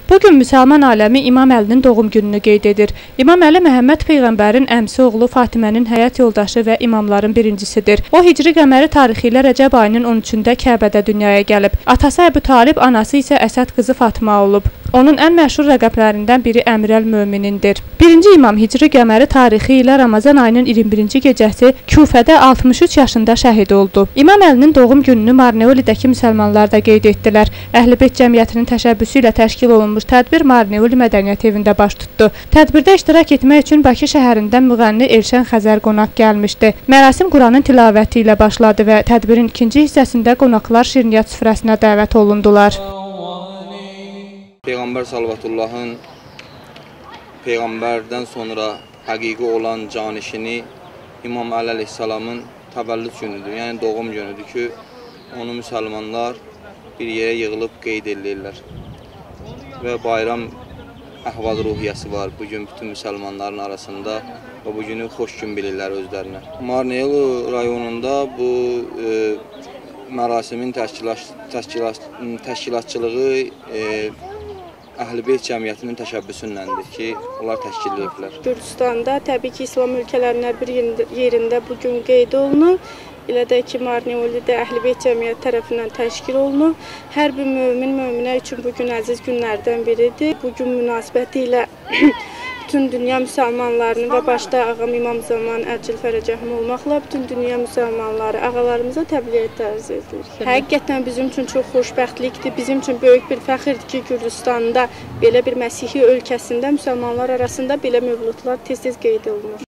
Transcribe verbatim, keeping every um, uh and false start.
Bugün müsəlman aləmi İmam Əlinin doğum gününü qeyd edir. İmam Əli Məhəmməd Peyğəmbərin əmsi oğlu Fatimənin həyat yoldaşı və imamların birincisidir. O, Hicri qəməri tarixi ilə Rəcəb ayının on üçündə Kəbədə dünyaya gəlib. Atası Əbu Talib, anası isə Əsəd qızı Fatıma olub. Onun ən məşhur rəqəblərindən biri Əmirəl Möminindir. Birinci imam Hicri qəməri tarixi ilə Ramazan ayının iyirmi birinci gecəsi Küfədə altmış üç yaşında şəhid oldu. İmam Əlinin doğum gününü Marneolidəki müsəlmanlar da qeyd etdilər. Əhl-i-Beyt cəmiyyətinin təşəbbüsü ilə təşkil olunmuş tədbir Marneoli Mədəniyyət evində baş tutdu. Tədbirdə iştirak etmək üçün Bakı şəhərindən müğənni Elşən Xəzər qonaq gəlmişdi. Mərasim Quranın tilavəti ilə başladı və tədbirin ikinci hissəsində qonaqlar şirniyyat süfrəsinə dəvət olundular. Peyğəmbər sallallahu Peyğəmbərdən sonra həqiqi olan canişini İmam Əli əleyhissalamın təvəllüd günüdür, yəni doğum günüdür ki, onu müsəlmanlar bir yerə yığılıb qeyd edirlər və bayram əhval ruhiyyəsi var bugün bütün müsəlmanların arasında və bu günü xoş gün bilirlər özlərinə. Marneolu rayonunda bu e, mərasimin təşkilat, təşkilat, təşkilatçılığı e, Əhl-i-Beyt cəmiyyətinin təşəbbüsünləndir ki, onlar təşkil ediblər. Gürcüstanda təbii ki, İslam ölkələrindən bir yerində bugün qeyd olunur. Elə də ki, Marneolidə Əhl-i-Beyt cəmiyyət tərəfindən təşkil olunur. Hər bir mömin möminə üçün bugün əziz günlərdən biridir. Bugün münasibəti ilə bütün dünya müsəlmanlarının və başda ağam İmam Zaman Əcil Fərəcəhim olmaqla bütün dünya müsəlmanları ağalarımıza təbliğat arz edilir. Həqiqətən bizim üçün çox xoşbəxtlikdir, bizim üçün böyük bir fəxirdir ki, Gürcüstanda belə bir Məsihi ölkəsində müsəlmanlar arasında belə mövludlar tez-tez qeyd olunur.